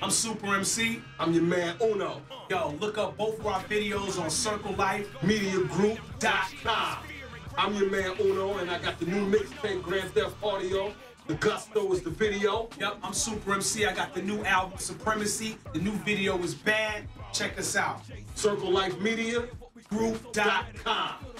I'm Supaemcee. I'm your man Uno. Yo, look up both of our videos on CircleLifeMediaGroup.com. I'm your man Uno, and I got the new mixtape, Grand Theft Audio. The Gusto is the video. Yep, I'm Supaemcee. I got the new album, Supremacy. The new video is bad. Check us out. CircleLifeMediaGroup.com.